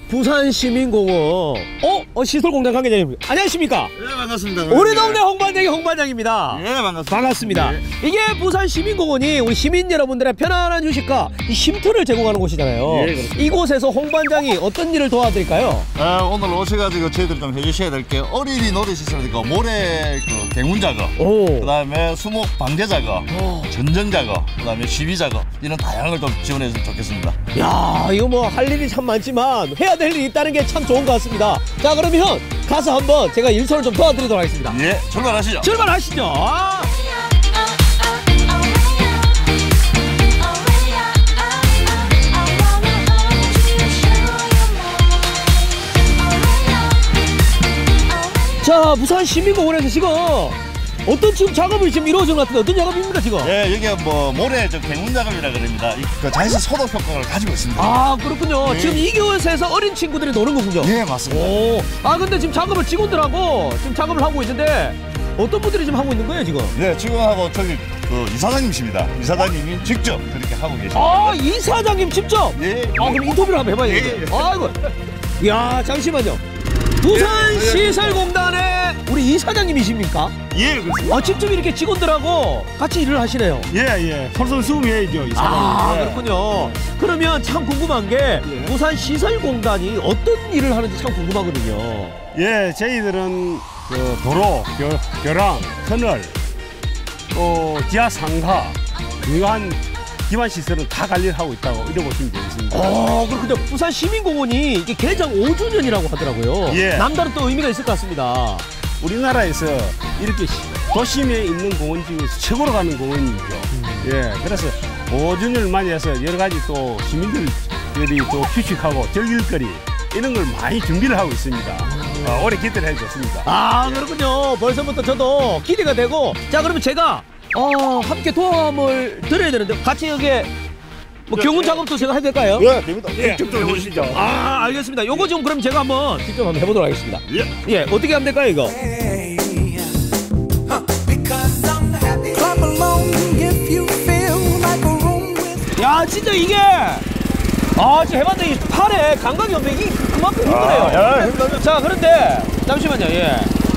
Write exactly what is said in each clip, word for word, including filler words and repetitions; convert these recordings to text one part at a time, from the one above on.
부산시민공원 어? 어 시설공단 관계자님 안녕하십니까? 네 반갑습니다. 우리 동네 홍반장이 홍반장입니다. 네 반갑습니다. 반갑습니다. 네. 이게 부산시민공원이 우리 시민 여러분들의 편안한 휴식과 이 쉼터를 제공하는 곳이잖아요. 네, 이곳에서 홍반장이 어떤 일을 도와드릴까요? 아, 오늘 오셔가지고 저희들 좀 해주셔야 될 게 어린이 놀이시설이고 모래 그 갱문 작업, 그 다음에 수목 방제 작업, 오. 전정 작업, 그 다음에 시비 작업 이런 다양한 걸 좀 지원해주면 좋겠습니다. 야 이거 뭐 할 일이 참 많지만 해야 될 일이 있다는 게 참 좋은 것 같습니다. 자 그러면 가서 한번 제가 일손을 좀 도와드리도록 하겠습니다. 예, 출발하시죠. 출발하시죠. 자 부산 시민공원에서 지금 어떤 지금 작업이 지금 이루어진 것 같은데 어떤 작업입니까 지금? 예, 여기가 뭐 모래 저 갱문 작업이라 그럽니다. 그 자연스 소독 효과를 가지고 있습니다. 아 그렇군요. 네. 지금 이곳에서 어린 친구들이 노는 거군요. 예, 맞습니다. 오, 아 근데 지금 작업을 직원들하고 지금 작업을 하고 있는데 어떤 분들이 지금 하고 있는 거예요 지금? 네, 직원하고 저기 그 이사장님이십니다. 이사장님이 직접 그렇게 하고 계십니다. 아 이사장님 직접? 예. 아 그럼 인터뷰를 한번 해봐야겠네. 예. 아이고. 야 잠시만요. 부산시설공단의 우리 이사장님이십니까? 예, 그렇습니다. 아, 직접 이렇게 직원들하고 같이 일을 하시네요. 예, 예. 솔선수범해야죠, 이 사람이. 아, 예. 그렇군요. 그러면 참 궁금한 게 예. 부산시설공단이 어떤 일을 하는지 참 궁금하거든요. 예, 저희들은 그 도로, 교, 교랑, 터널, 또 지하 상가, 중요한 기반 시설은 다 관리를 하고 있다고 이렇게 보시면 되겠습니다. 어, 그렇군요. 부산 시민공원이 이게 개장 오 주년이라고 하더라고요. 예. 남다른 또 의미가 있을 것 같습니다. 우리나라에서 이렇게 도심에 있는 공원 중에서 최고로 가는 공원이죠. 음. 예, 그래서 오 주년을 맞이해서 여러 가지 또 시민들이 또 휴식하고 즐길 거리 이런 걸 많이 준비를 하고 있습니다. 어, 올해 기대를 해줬습니다. 아, 그렇군요. 벌써부터 저도 기대가 되고. 자, 그러면 제가 어, 함께 도움을 드려야 되는데 같이 여기에 뭐 경운 작업도 제가 해도 될까요? 예, 됩니다. 예, 직접 해보시죠. 아, 알겠습니다. 요거 좀 그럼 제가 한번 직접 한번 해보도록 하겠습니다. 예, 예, 어떻게 하면 될까요, 이거? 야, 진짜 이게 아, 지금 해봤더니 팔에 감각이 없네. 이게 그만큼 힘드네요. 아, 예, 자, 그런데 잠시만요. 예.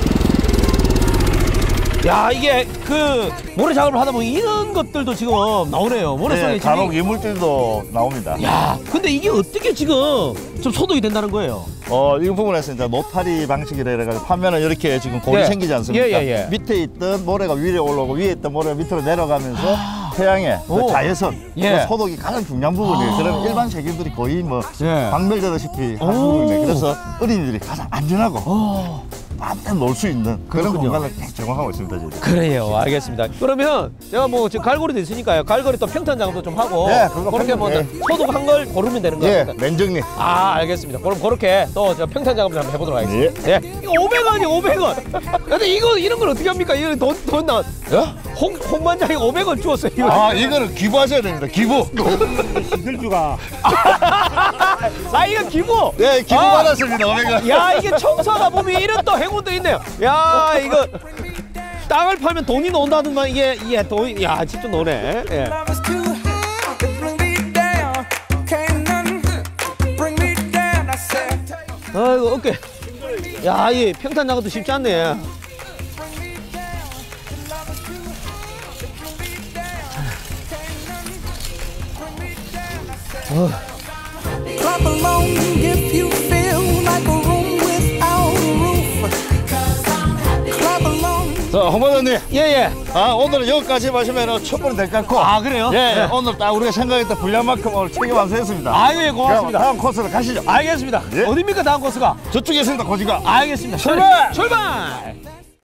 야, 이게 그 모래 작업을 하다 보면 이런 것들도 지금 나오네요. 모래 속에 네, 간혹 이물질도 나옵니다. 야, 근데 이게 어떻게 지금 좀 소독이 된다는 거예요? 어, 이 부분에서 이제 노타리 방식이라 해가지고 판면은 이렇게 지금 골이 네. 생기지 않습니까? 예, 예, 예. 밑에 있던 모래가 위에 올라오고 위에 있던 모래가 밑으로 내려가면서 아. 태양의 그 오. 자외선, 예. 그 소독이 가장 중요한 부분이에요. 아. 그러면 일반 세균들이 거의 뭐 예. 박멸되다시피 하는 오. 부분이에요. 그래서 어린이들이 가장 안전하고 어, 마음껏 놀 수 있는 그런 그렇군요. 공간을 계속 제공하고 있습니다. 저희들. 그래요. 알겠습니다. 그러면 제가 뭐 지금 갈고리도 있으니까요. 갈고리 또 평탄 작업도 좀 하고 네, 그거 그렇게 뭐 네. 소독한 걸 고르면 되는 예, 거예요. 맨정리. 아, 알겠습니다. 그럼 그렇게 또 저 평탄 작업을 한번 해보도록 하겠습니다. 예. 이거 오백 원이요, 오백 원. 근데 이거 이런 걸 어떻게 합니까? 이거 돈, 돈 나. 홍, 홍반장이 오백 원 주었어요. 이거. 아, 이거는 기부하셔야 됩니다. 기부. 시설주가 아, 이거 기부. 네, 기부 아. 받았습니다. 오백 원. 야, 이게 청소하다 보면 이런 또 행운도 있네요. 야, 이거 땅을 팔면 돈이 나온다더만 이게 이게 돈, 야, 진짜 노네. 예. 아이고 어깨. 야, 이 평탄 작업도 쉽지 않네. 어. 자, 홍반장님. 예예. 아, 오늘은 여기까지 마시면 충분히 될 것 같고. 아, 그래요? 예, 네. 오늘 딱 우리가 생각했던 분량만큼 오늘 체계 완수했습니다. 아유, 예, 고맙습니다. 다음 코스로 가시죠. 알겠습니다. 예. 어딥니까 다음 코스가? 저쪽에 있습니다, 고지가. 알겠습니다. 출발! 출발!